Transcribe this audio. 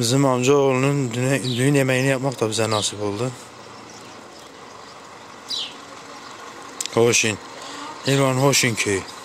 Bizim amcaoğlunun düğün yemeğini yapmak da bize nasip oldu. Hoşin. İlvan Hoşin köyü.